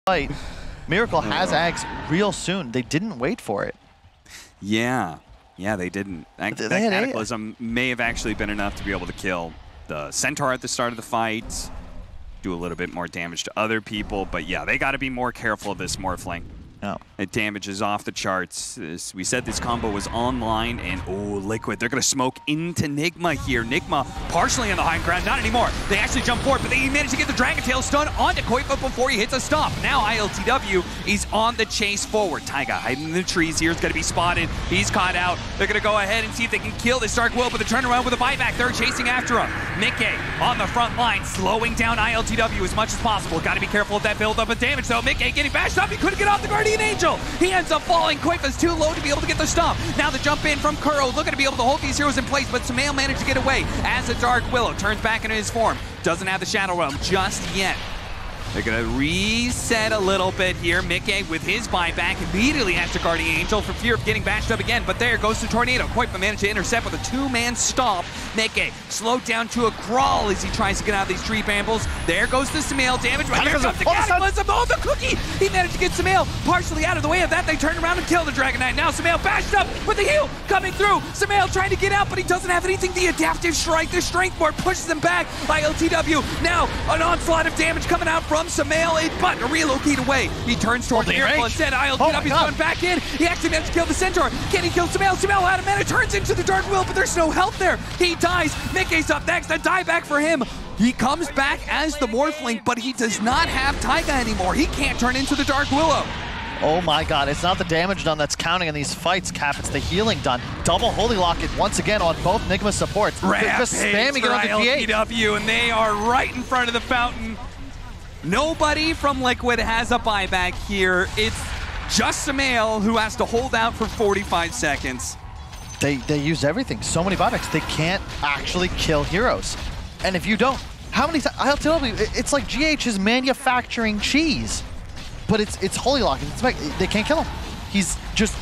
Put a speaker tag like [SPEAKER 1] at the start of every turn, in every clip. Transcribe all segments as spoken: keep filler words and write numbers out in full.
[SPEAKER 1] fight. Miracle has Ags real soon. They didn't wait for it.
[SPEAKER 2] Yeah. Yeah, they didn't. That,
[SPEAKER 1] They
[SPEAKER 2] that
[SPEAKER 1] had
[SPEAKER 2] Cataclysm may have actually been enough to be able to kill the Centaur at the start of the fight, do a little bit more damage to other people, but yeah, they got to be more careful of this Morphling.
[SPEAKER 1] No.
[SPEAKER 2] It damages off the charts. This, we said this combo was online, and oh, Liquid, they're going to smoke into Nigma here. Nigma partially on the high ground, not anymore. They actually jump forward, but they managed to get the Dragon Tail stun onto Koifa before he hits a stop. Now I L T W is on the chase forward. Taiga hiding in the trees here is going to be spotted. He's caught out. They're going to go ahead and see if they can kill this Dark Will, but the turnaround with a buyback. They're chasing after him. Mickey on the front line, slowing down I L T W as much as possible. Got to be careful of that build-up of damage, though. Mickey getting bashed up. He couldn't get off the Guardian Angel. He ends up falling. Koifa's too low to be able to get the stomp. Now the jump in from Kuro, looking to be able to hold these heroes in place, but Sumail managed to get away as the Dark Willow turns back into his form. Doesn't have the Shadow Realm just yet. They're going to reset a little bit here. Mickey with his buyback immediately has to Guardian Angel for fear of getting bashed up again, but there goes the Tornado. Koifa managed to intercept with a two-man stomp. Mickey slowed down to a crawl as he tries to get out of these tree brambles. There goes the Sumail damage, but here comes the Cataclysm. Oh, the cookie! He managed to get Sumail partially out of the way of that. They turn around and kill the Dragon Knight. Now Sumail bashed up with the heal coming through. Sumail trying to get out, but he doesn't have anything. The Adaptive Strike, the Strength Board pushes him back. I L T W now an onslaught of damage coming out from Sumail, but a relocate away. He turns towards
[SPEAKER 1] Oh,
[SPEAKER 3] Miracle instead. I L T W's
[SPEAKER 1] oh God. going back in. He actually managed to kill the Centaur. Can he kill Sumail? Sumail out of mana, turns into the Dark Will, but there's no help there. He dies. Mickey's up next. A dieback for him. He comes back as the Morphling, but he does not have Taiga anymore. He can't turn into the Dark Willow. Oh my god, it's not the damage done that's counting in these fights, Cap. It's the healing done. Double Holy Locket once again on both Nigma supports. They're just spamming it on the G eight.
[SPEAKER 2] I L T W, and they are right in front of the fountain. Nobody from Liquid has a buyback here. It's just Sumail who has to hold out for forty-five seconds.
[SPEAKER 1] They, they use everything. So many buybacks. They can't actually kill heroes. And if you don't, how many times? I'll tell you, it's like G H is manufacturing cheese. But it's it's Holy Lock. It's like, they can't kill him. He's just...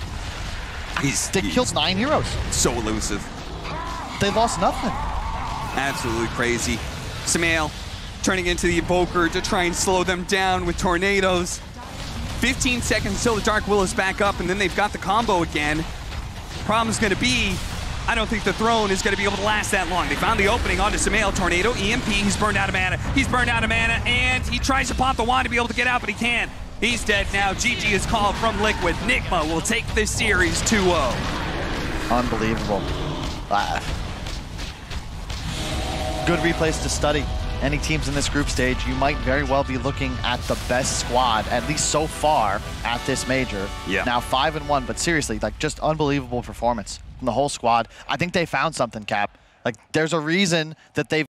[SPEAKER 2] He's,
[SPEAKER 1] they
[SPEAKER 2] he's
[SPEAKER 1] killed nine heroes.
[SPEAKER 2] So elusive.
[SPEAKER 1] They lost nothing.
[SPEAKER 2] Absolutely crazy. Sumail turning into the Evoker to try and slow them down with tornadoes. fifteen seconds until the Dark Will is back up, and then they've got the combo again. Problem's going to be, I don't think the throne is going to be able to last that long. They found the opening onto Sumail. Tornado, E M P, he's burned out of mana. He's burned out of mana, and he tries to pop the wand to be able to get out, but he can't. He's dead now. G G is called from Liquid. Nigma will take this series two oh.
[SPEAKER 1] Unbelievable. Uh, good replays to study. Any teams in this group stage, you might very well be looking at the best squad, at least so far, at this major.
[SPEAKER 2] Yeah.
[SPEAKER 1] Now five and one, but seriously, like just unbelievable performance from the whole squad. I think they found something, Cap. Like there's a reason that they've